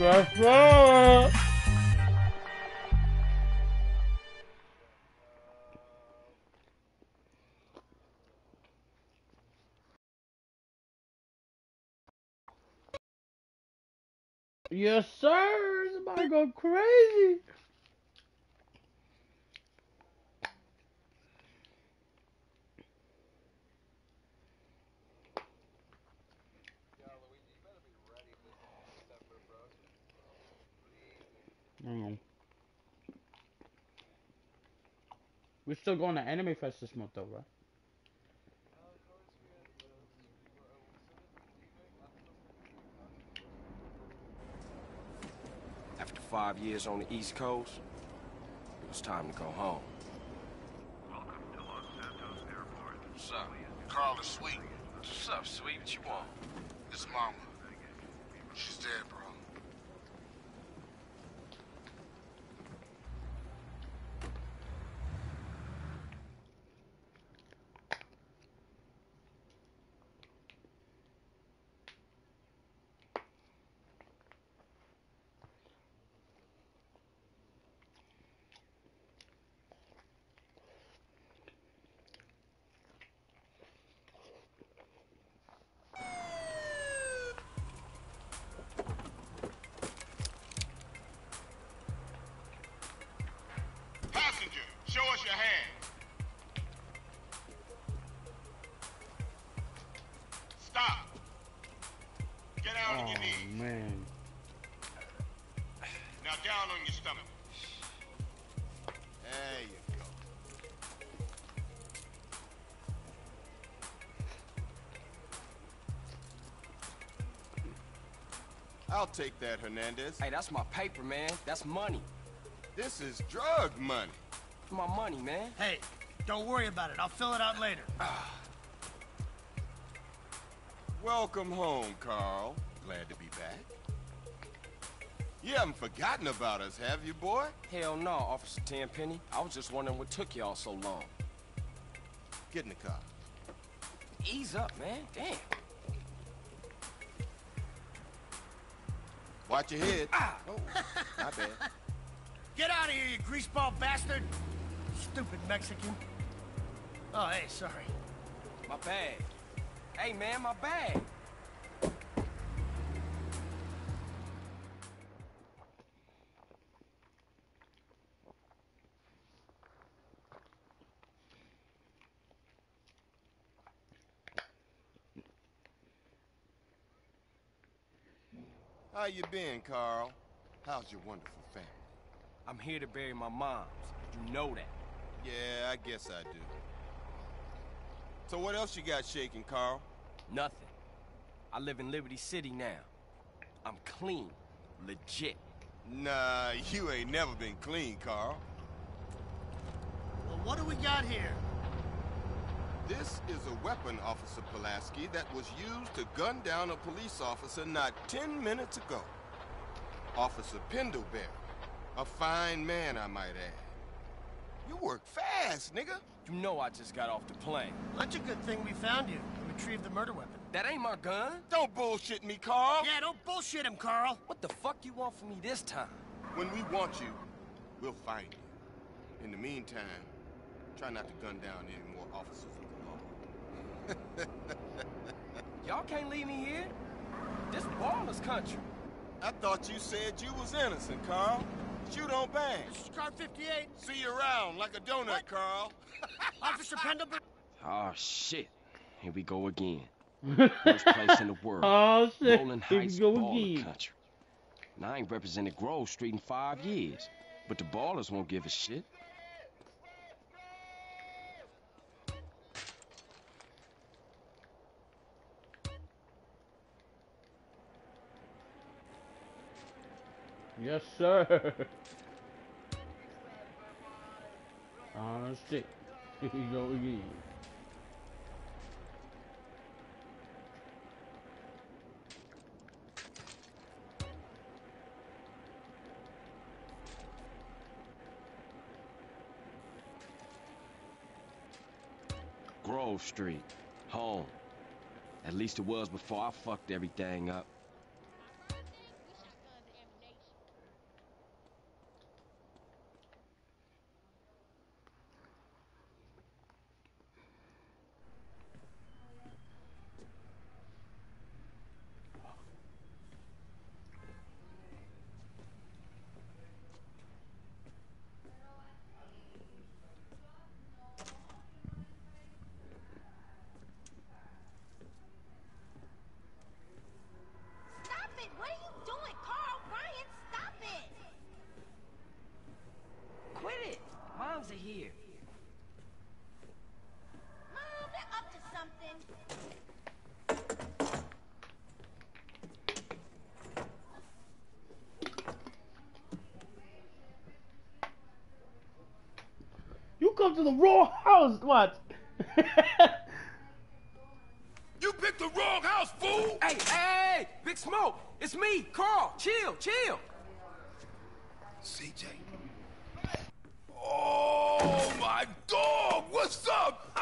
Yes, sir. Yes, sir. It's about to go crazy. Mm. We're still going to Anime Fest this month, though, right? After 5 years on the East Coast, it was time to go home. Welcome to Los Santos Airport. What's up? Carl is sweet. What's up, sweet? What you want? His mama. She's dead, bro. Passenger, show us your hand. Stop. Get down on your knees. Oh, man. Now down on your stomach. There you go. I'll take that, Hernandez. Hey, that's my paper, man. That's money. This is drug money. My money, man. Hey, don't worry about it. I'll fill it out later. Welcome home, Carl. Glad to be back. You haven't forgotten about us, have you, boy? Hell no, Officer Tenpenny. I was just wondering what took y'all so long. Get in the car. Ease up, man. Damn. Watch your head. Ah! Oh, my bad. Get out of here, you greaseball bastard! Stupid Mexican. Oh, hey, sorry. My bag. Hey, man, my bag. How you been, Carl? How's your wonderful family? I'm here to bury my moms. You know that. Yeah, I guess I do. So what else you got shaking, Carl? Nothing. I live in Liberty City now. I'm clean. Legit. Nah, you ain't never been clean, Carl. Well, what do we got here? This is a weapon, Officer Pulaski, that was used to gun down a police officer not 10 minutes ago. Officer Pendleberry. A fine man, I might add. You work fast, nigga. You know I just got off the plane. Such a good thing we found you and retrieved the murder weapon. That ain't my gun. Don't bullshit me, Carl. Yeah, don't bullshit him, Carl. What the fuck you want from me this time? When we want you, we'll find you. In the meantime, try not to gun down any more officers of the law. Y'all can't leave me here. This Ballas country. I thought you said you was innocent, Carl. Shoot on bang. This is car 58. See you around like a donut, What? Carl. Officer Pendlebury. Oh, shit. Here we go again. Worst place in the world. Oh, shit. Rolling Here we Heights, go baller again. country. Now, I ain't represented Grove Street in 5 years, but the Ballers won't give a shit. Yes, sir. Oh, shit. Here we go again. Grove Street. Home. At least it was before I fucked everything up. You come to the wrong house. What? You picked the wrong house, fool! Hey, Big Smoke, it's me, Carl. Chill. CJ. Oh, my dog! What's up?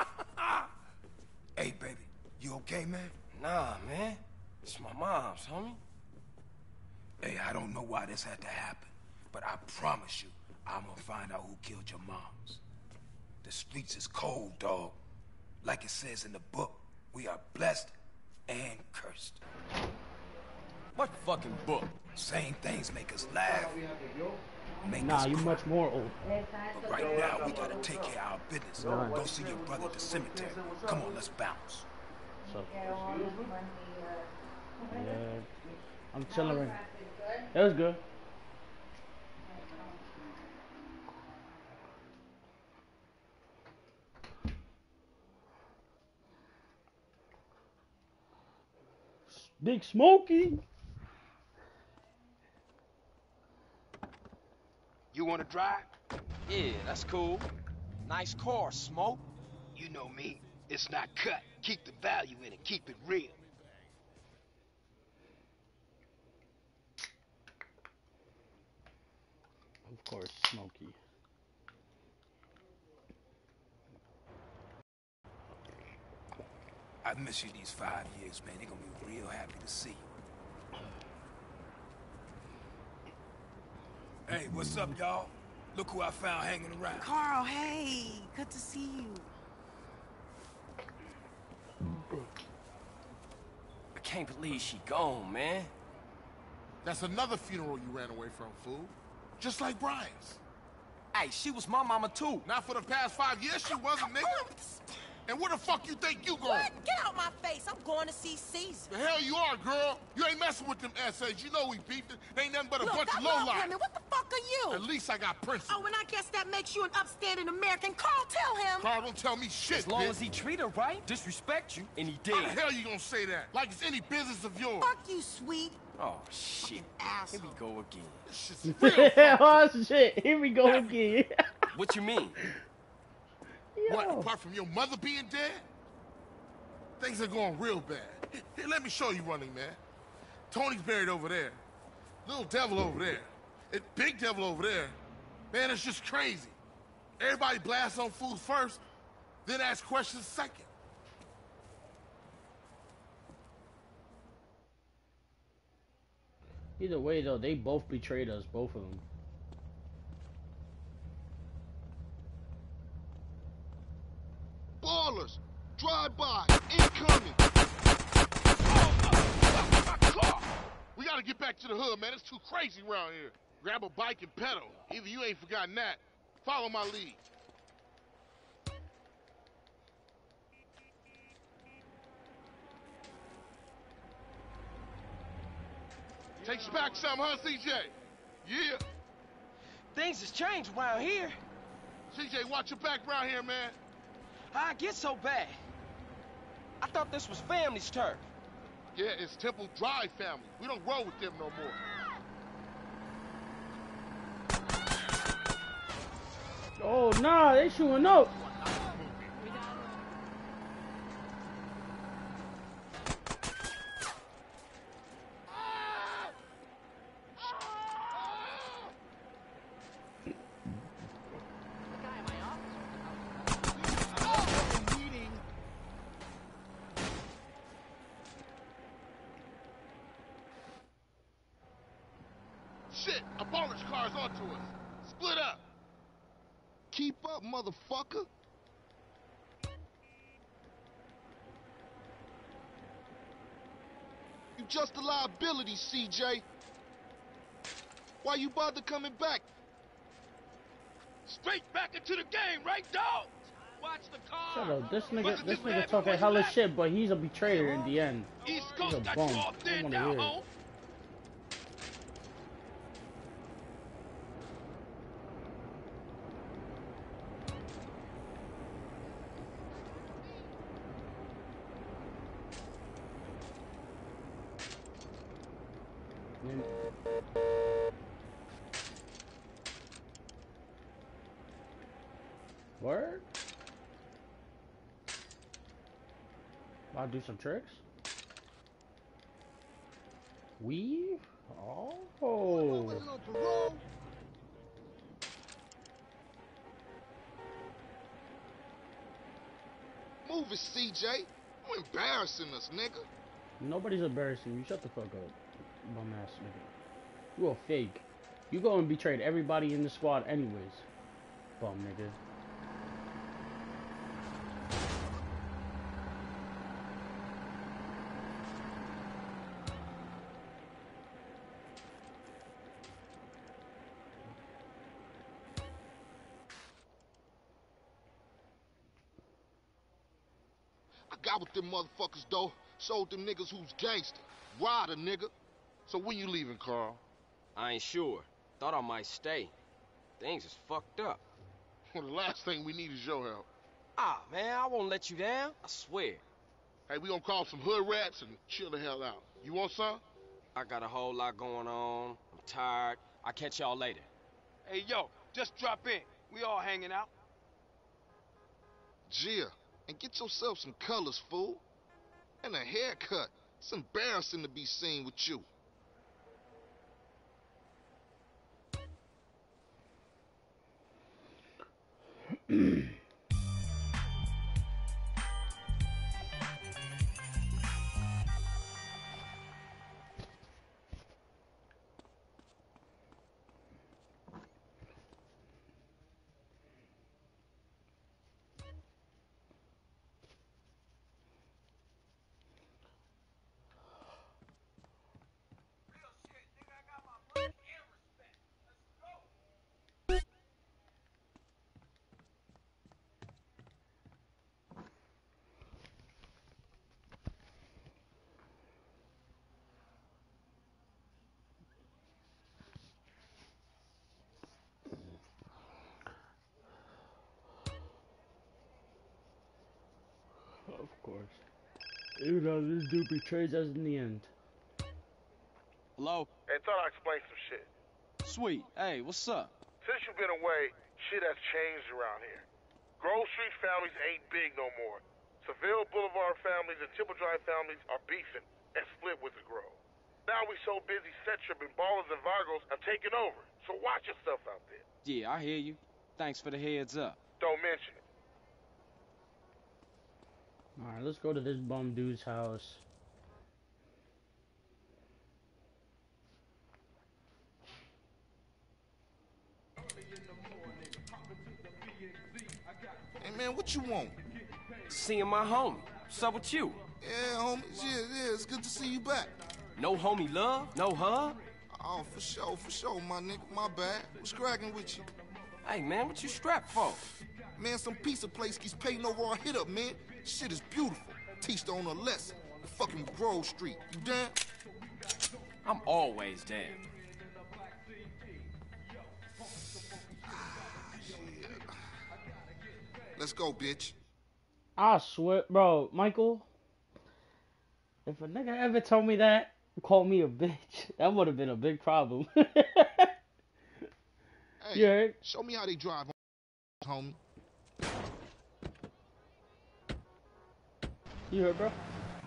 Hey, baby, you okay, man? Nah, man. It's my mom's, homie. Hey, I don't know why this had to happen, but I promise you, I'm gonna find out who killed your moms. The streets is cold, dog. Like it says in the book, we are blessed and cursed. What fucking book? Same things make us laugh, make Nah, us you cry. much more old. But right now, we gotta take care of our business. Go see your brother at the cemetery. Come on, let's bounce. So, yeah, I'm chilling right now. That was good. Big Smokey. You want to drive? Yeah, that's cool. Nice car, Smoke. You know me. It's not cut. Keep the value in it. Keep it real. Of course, Smokey. I miss you these 5 years, man. They're gonna be real happy to see you. Hey, what's up, y'all? Look who I found hanging around. Carl, hey, good to see you. I can't believe she gone, man. That's another funeral you ran away from, fool. Just like Brian's. Hey, she was my mama too. Not for the past 5 years, she wasn't, nigga. And where the fuck you think you going? What? Get out my face. I'm going to see Caesar. The hell you are, girl. You ain't messing with them essays. You know we beefed it. They ain't nothing but a Look, bunch I of love lowlife. women. What the fuck are At you? least I got principles. Oh, and I guess that makes you an upstanding American. Carl, tell him. Carl, don't tell me shit, As long bitch. as he treat her right, disrespect you, and he How did. the hell you gonna say that? Like it's any business of yours. Fuck you, sweet. Oh, shit. Here Asshole. we go again. This shit's real fucked up. Oh shit, here we go again. What you mean? What, Yo. apart from your mother being dead? Things are going real bad. Here, let me show you Running Man. Tony's buried over there. Little Devil over there. And Big Devil over there. Man, it's just crazy. Everybody blasts on fools first, then ask questions second. Either way though, they both betrayed us, both of them. Ballers, drive-by, incoming. We gotta get back to the hood, man. It's too crazy around here. Grab a bike and pedal. Either you ain't forgotten that. Follow my lead. Takes you back some, huh, CJ? Yeah. Things has changed around here. CJ, watch your back around here, man. How I get so bad? I thought this was family's turf. Yeah, it's Temple Drive family. We don't roll with them no more. Oh nah, they shooting up. Shit, a bonus car's onto us. Split up. Keep up, motherfucker. You just a liability, CJ. Why you bother coming back? Straight back into the game, right, dog? Watch the car. Shut up. This nigga talking hella shit, but he's a betrayer in the end. East He's Coast a got bum. you all I don't thin wanna down, hear it. home. Word? I'll do some tricks. Weave? Oh. Move it, CJ. You embarrassing us, nigga. Nobody's embarrassing you. Shut the fuck up, bum ass nigga. You a fake. You go and betrayed everybody in the squad anyways. Bum nigga. I got with them motherfuckers, though. Showed them niggas who's gangster. Rider, nigga. So when you leaving, Carl? I ain't sure. Thought I might stay. Things is fucked up. Well, the last thing we need is your help. Ah, man, I won't let you down. I swear. Hey, we gonna call some hood rats and chill the hell out. You want some? I got a whole lot going on. I'm tired. I'll catch y'all later. Hey, yo, just drop in. We all hanging out. Gia, and get yourself some colors, fool. And a haircut. It's embarrassing to be seen with you. Of course. Even though this dude betrays us in the end. Hello? Hey, thought I'd explain some shit. Sweet. Hey, what's up? Since you've been away, shit has changed around here. Grove Street families ain't big no more. Seville Boulevard families and Temple Drive families are beefing and split with the Grove. Now we so busy, Set-Trip and Ballers and Vagos have taken over. So watch yourself out there. Yeah, I hear you. Thanks for the heads up. Don't mention it. Alright, let's go to this bum dude's house. Hey, man, what you want? Seeing my homie. What's up with you? Yeah, homie. Yeah, it's good to see you back. No homie love? No hug? Oh, for sure, my nigga. My bad. What's cracking with you? Hey, man, what you strapped for? Man, some pizza place keeps paying over our hit up, man. Shit is beautiful. Teach the owner a lesson. Fucking Grove Street. You down? I'm always down. Shit. Let's go, bitch. I swear, bro, Michael. If a nigga ever told me that, call me a bitch, that would have been a big problem. Hey, You heard? show me how they drive, homie. You heard, bro?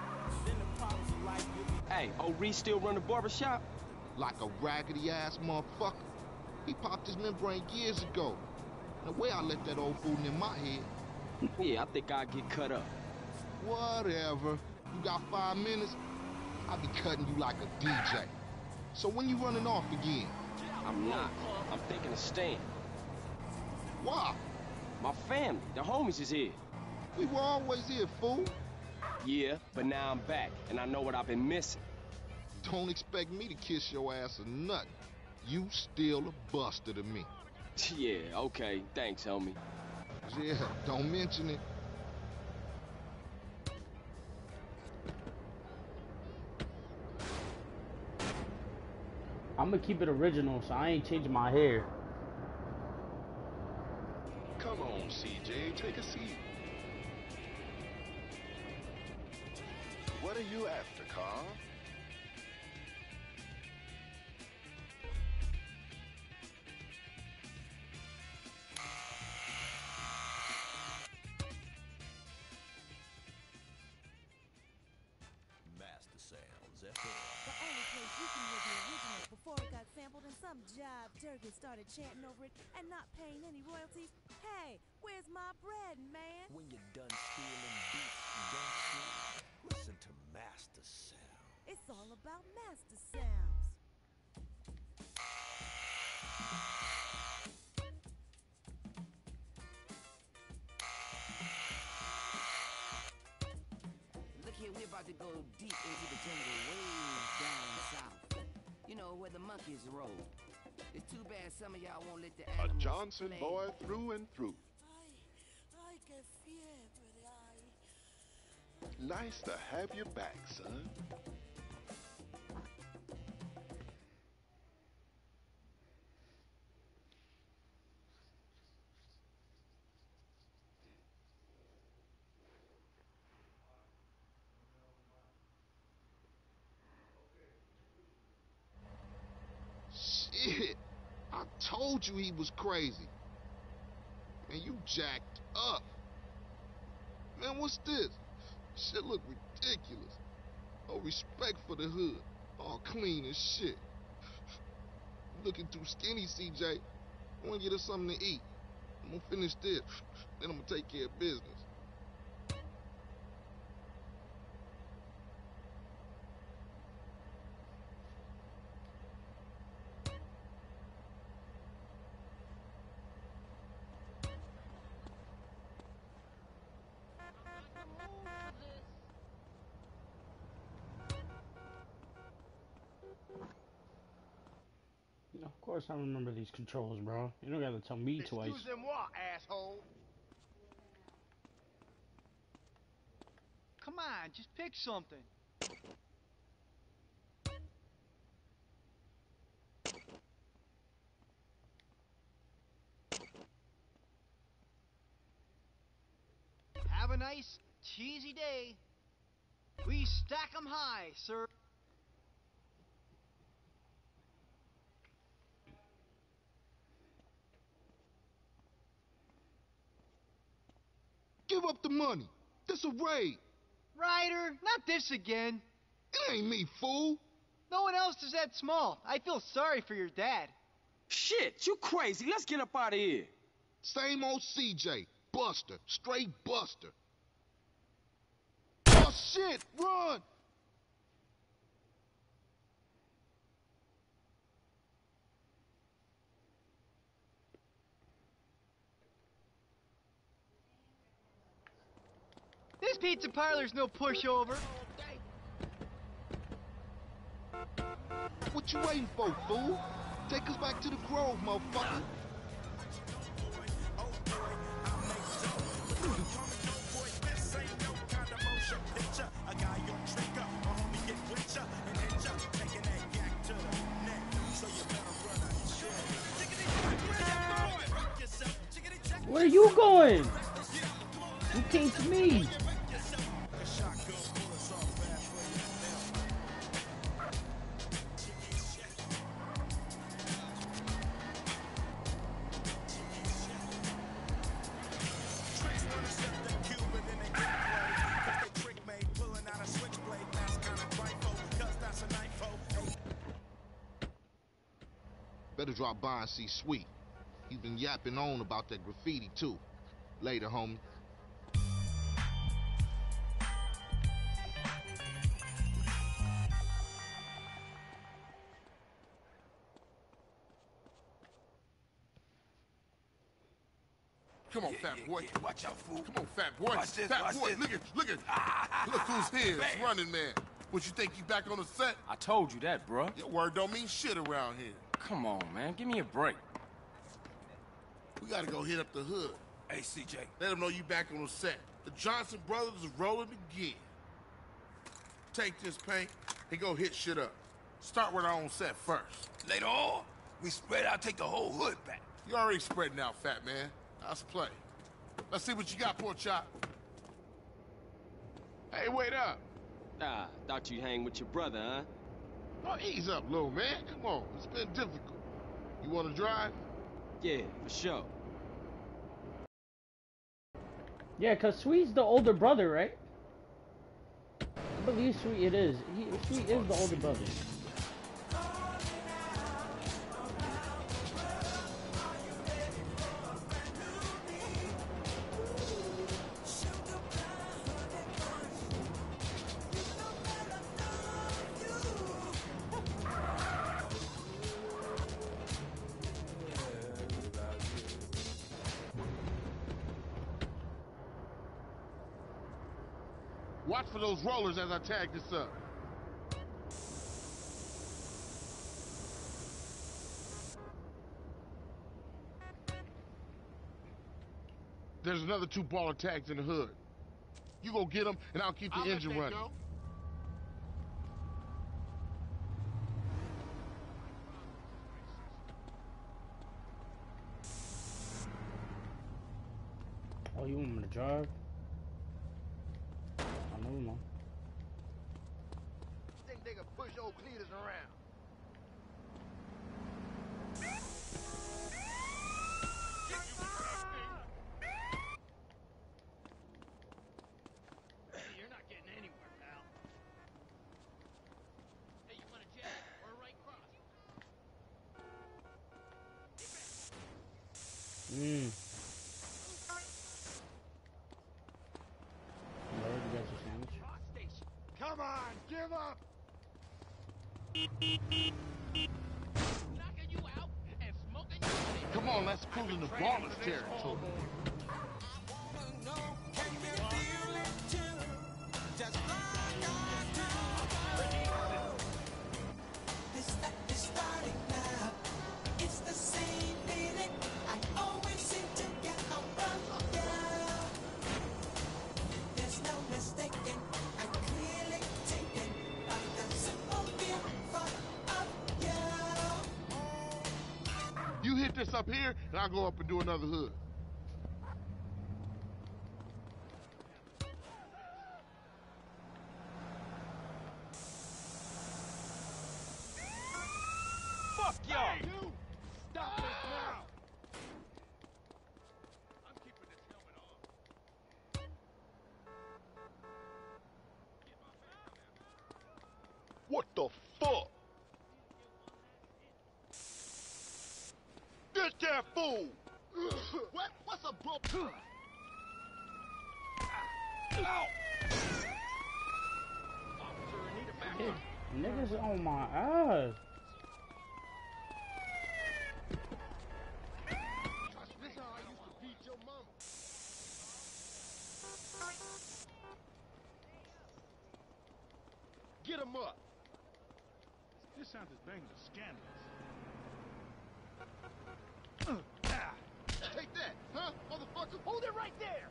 Hey, Reese still run the barbershop? Like a raggedy ass motherfucker. He popped his membrane years ago. The way I let that old fool in my head. Yeah, I think I'll get cut up. Whatever. You got 5 minutes? I'll be cutting you like a DJ. So when you running off again? I'm not. I'm thinking of staying. Why? My family, the homies is here. We were always here, fool. Yeah, but now I'm back, and I know what I've been missing. Don't expect me to kiss your ass or nothing. You still a buster to me. Yeah, okay. Thanks, homie. Yeah, don't mention it. I'm gonna keep it original, so I ain't changing my hair. Come on, CJ, take a seat. What are you after, Carl? the only place you can hear the original before it got sampled and some jive jerkin started chanting over it and not paying any royalties. Hey, where's my bread, man? When you're done stealing beats and gangsters, listen to Master Sound. It's all about Master Sounds. Look here, we're about to go deep into the jungle way down south. You know, where the monkeys roll. It's too bad some of y'all won't let the animals A Johnson play. boy through and through. Ay, qué fiebre, ay. Nice to have you back, son. Shit, I told you he was crazy. Man, you jacked up. Man, what's this? Shit look ridiculous. No respect for the hood. All clean as shit. Looking too skinny, CJ. I wanna get us something to eat. I'm gonna finish this, then I'm gonna take care of business. Of course I remember these controls, bro. You don't gotta tell me twice. Excusez-moi, asshole. Come on, just pick something. Have a nice, cheesy day. We stack 'em high, sir. Give up the money. This a raid. Ryder, not this again. It ain't me, fool. No one else is that small. I feel sorry for your dad. Shit, you crazy. Let's get up out of here. Same old CJ. Buster. Straight Buster. Oh, shit. Run. This pizza parlor's no pushover. What you waiting for, fool? Take us back to the Grove, motherfucker. Where are you going? You came to me. Better drop by and see Sweet. He's been yapping on about that graffiti, too. Later, homie. Come on, fat boy. Yeah, watch out, fool. Come on, fat boy. Watch this, fat watch boy, this. look at. Look who's here. It's Running Man. What, you think you back on the set? I told you that, bruh. Your word don't mean shit around here. Come on, man. Give me a break. We gotta go hit up the hood. Hey, CJ. Let them know you back on the set. The Johnson brothers is rolling again. Take this paint and go hit shit up. Start with our own set first. Later on, we spread out, take the whole hood back. You already spreading out, fat man. Let's play. Let's see what you got, Pork Chop. Hey, wait up. Ah, thought you'd hang with your brother, huh? Oh, ease up, little man. Come on, it's been difficult. You wanna drive? Yeah, for sure. Yeah, cause Sweet's the older brother, right? believe Sweet it is. Sweet is the older brother. Watch for those rollers as I tag this up. There's another 2 baller tags in the hood. You go get them, and I'll keep the engine running. Go. Oh, you want me to drive? Never mind. Think they can push old Cletus around. You're not getting anywhere, pal. Hey, you want a jet or a right cross? Come on, give up! Knocking you out and smoking you. Come on, let's cruise into baller's territory. You hit this up here, and I'll go up and do another hood. Fuck y'all! Hey, you! Stop this now! I'm keeping this helmet on. What the fuck? Get that fool! What? What's a bump? Niggas on my ass. This is how I used to beat your mama. Get him up. This sounds as bang as scandalous. Take that, huh, motherfucker? Hold it right there.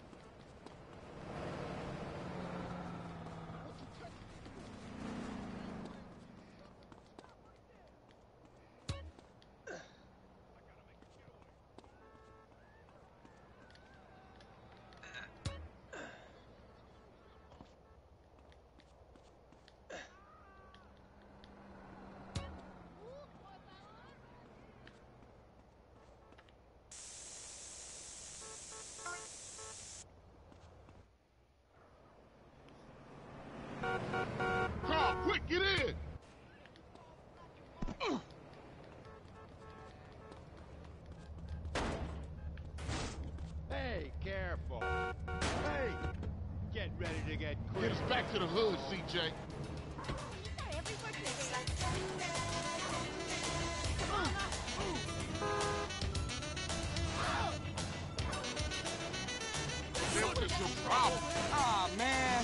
Carl, quick, get in! Hey, careful. Hey, get ready to get Get crazy. us back to the hood, CJ. Man, what is your problem? Ah, man.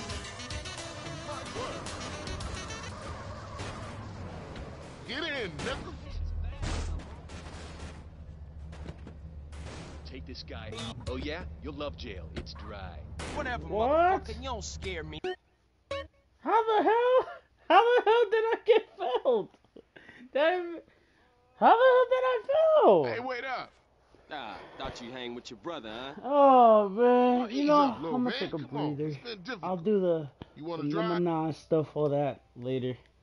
Get in, nigga. Take this guy. Oh yeah? You'll love jail. It's dry. Whatever, What? motherfucker. You don't scare me. How the hell did I get felled? How the hell did I fail? Hey, wait up. Ah, thought you hang with your brother, huh? Oh man, ease you know, up, little I'm gonna man. take a Come on, breather. it's been difficult. I'll do the You want to number drive? 9 stuff, all that later.